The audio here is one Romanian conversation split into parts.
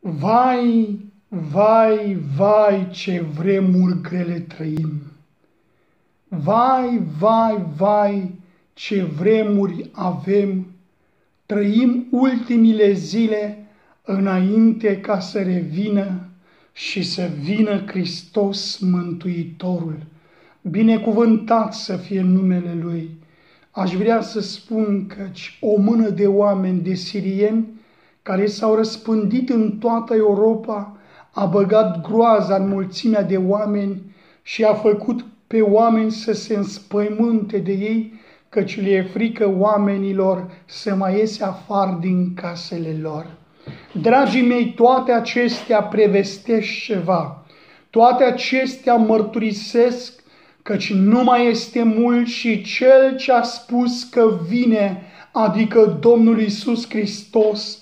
Vai, vai, vai, ce vremuri grele trăim! Vai, vai, vai, ce vremuri avem! Trăim ultimile zile înainte ca să revină și să vină Hristos Mântuitorul. Binecuvântat să fie numele Lui! Aș vrea să spun căci o mână de oameni, de sirieni, care s-au răspândit în toată Europa, a băgat groaza în mulțimea de oameni și a făcut pe oameni să se înspăimânte de ei, căci le e frică oamenilor să mai iese afară din casele lor. Dragii mei, toate acestea prevestesc ceva. Toate acestea mărturisesc căci nu mai este mult și Cel ce a spus că vine, adică Domnul Iisus Hristos,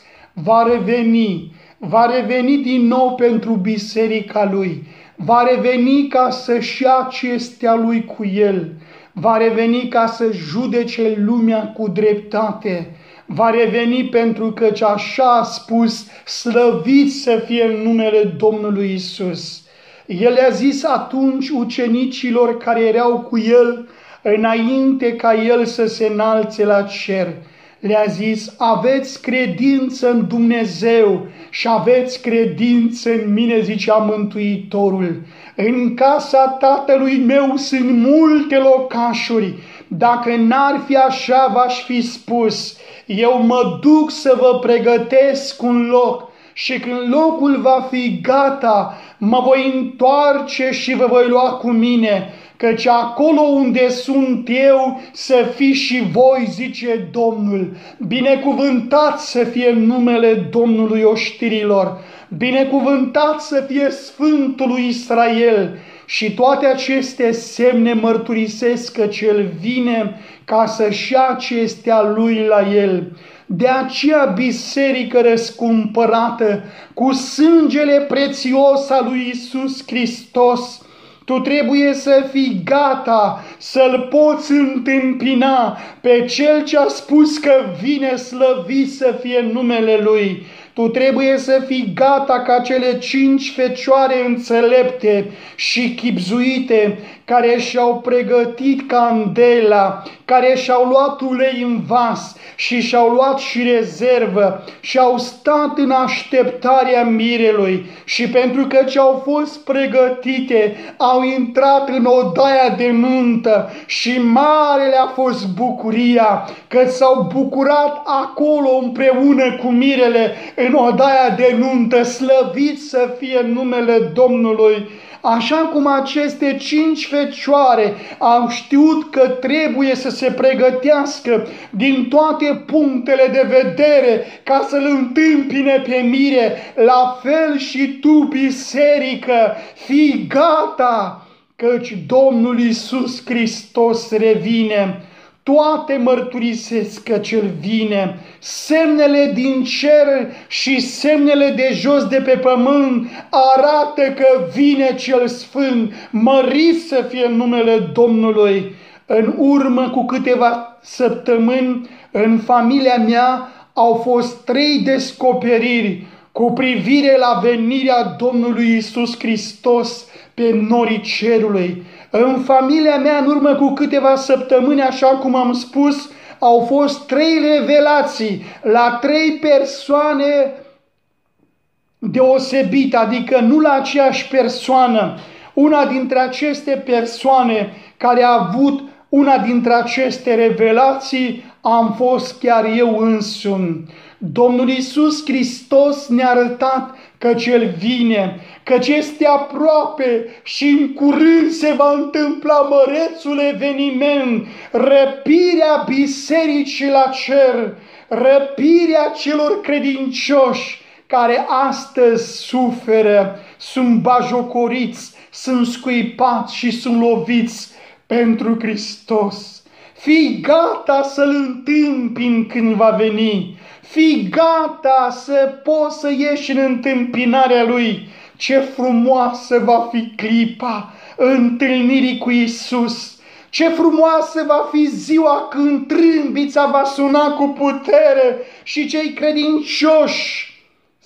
va reveni din nou pentru biserica Lui, va reveni ca să-și ia ce este a Lui cu El, va reveni ca să judece lumea cu dreptate, va reveni pentru că așa a spus, slăvit să fie numele Domnului Iisus. El le-a zis atunci ucenicilor care erau cu El, înainte ca El să se înalțe la cer, le-a zis, aveți credință în Dumnezeu și aveți credință în mine, zicea Mântuitorul. În casa Tatălui meu sunt multe locașuri. Dacă n-ar fi așa, v-aș fi spus, eu mă duc să vă pregătesc un loc și când locul va fi gata, mă voi întoarce și vă voi lua cu mine, căci acolo unde sunt eu să fiți și voi, zice Domnul. Binecuvântat să fie numele Domnului oștirilor, binecuvântat să fie Sfântul lui Israel. Și toate aceste semne mărturisesc că El vine ca să-și ia ce este a Lui la El. De aceea biserică răscumpărată cu sângele prețios al lui Iisus Hristos, tu trebuie să fii gata să-L poți întâmpina pe Cel ce a spus că vine, slăvit să fie numele Lui. Tu trebuie să fii gata ca cele 5 fecioare înțelepte și chibzuite, care și-au pregătit candela, care și-au luat ulei în vas și și-au luat și rezervă și au stat în așteptarea mirelui și pentru că ce-au fost pregătite, au intrat în odaia de nuntă și mare le-a fost bucuria că s-au bucurat acolo împreună cu mirele în odaia de nuntă, slăvit să fie numele Domnului. Așa cum aceste 5 fecioare au știut că trebuie să se pregătească din toate punctele de vedere ca să-L întâmpine pe mire, la fel și tu, biserică, fii gata, căci Domnul Iisus Hristos revine. Toate mărturisesc că Cel vine, semnele din cer și semnele de jos de pe pământ arată că vine Cel Sfânt, mărit să fie numele Domnului. În urmă cu câteva săptămâni, în familia mea au fost 3 descoperiri cu privire la venirea Domnului Iisus Hristos pe norii cerului. În familia mea, în urmă cu câteva săptămâni, așa cum am spus, au fost 3 revelații la 3 persoane deosebite, adică nu la aceeași persoană. Una dintre aceste persoane care a avut una dintre aceste revelații am fost chiar eu însumi. Domnul Iisus Hristos ne-a arătat că El vine, căci este aproape și în curând se va întâmpla mărețul eveniment, răpirea bisericii la cer, răpirea celor credincioși care astăzi suferă, sunt bajocoriți, sunt scuipați și sunt loviți pentru Hristos. Fii gata să-L întâmpini când va veni. Fii gata să poți să ieși în întâmpinarea Lui. Ce frumoasă va fi clipa întâlnirii cu Iisus. Ce frumoasă va fi ziua când trâmbița va suna cu putere și cei credincioși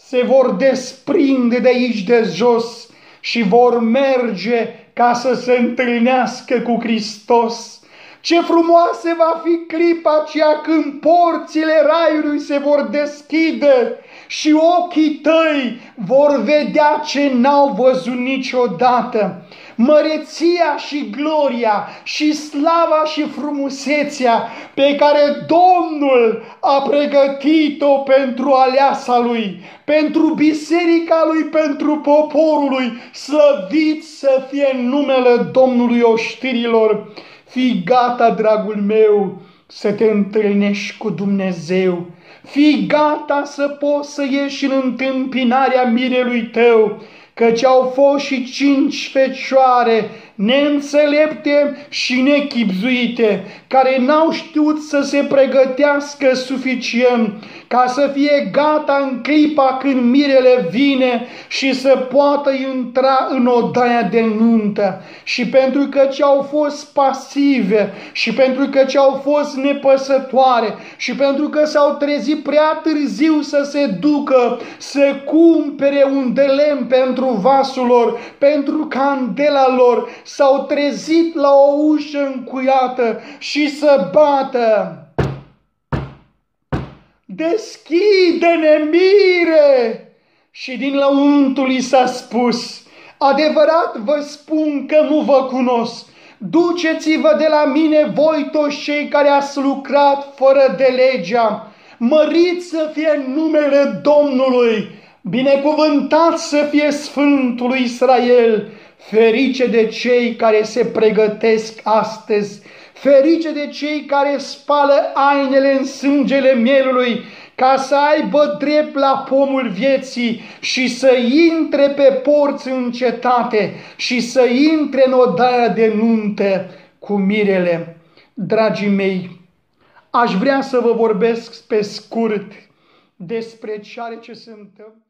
se vor desprinde de aici de jos și vor merge ca să se întâlnească cu Hristos. Ce frumoasă va fi clipa aceea când porțile raiului se vor deschide și ochii tăi vor vedea ce n-au văzut niciodată. Măreția și gloria și slava și frumusețea pe care Domnul a pregătit-o pentru aleasa Lui, pentru biserica Lui, pentru poporul Lui, slăvit să fie numele Domnului oștirilor. Fii gata, dragul meu, să te întâlnești cu Dumnezeu. Fii gata să poți să ieși în întâmpinarea mirelui tău, căci au fost și 5 fecioare neînțelepte și nechibzuite, care n-au știut să se pregătească suficient ca să fie gata în clipa când mirele vine și să poată intra în odaia de nuntă. Și pentru că ce au fost pasive și pentru că ce au fost nepăsătoare și pentru că s-au trezit prea târziu să se ducă să cumpere un de lemn pentru vasul lor, pentru candela lor, s-au trezit la o ușă încuiată și să bată: deschide-ne, mire! Și din lăuntul i s-a spus: adevărat vă spun că nu vă cunosc. Duceți-vă de la mine, voi toți cei care ați lucrat fără de legea. Mărit să fie numele Domnului, binecuvântat să fie Sfântul lui Israel. Ferice de cei care se pregătesc astăzi, ferice de cei care spală ainele în sângele mielului, ca să aibă drept la pomul vieții și să intre pe porți în cetate și să intre în odaia de nuntă cu mirele. Dragii mei, aș vrea să vă vorbesc pe scurt despre ce are ce se întâmplă.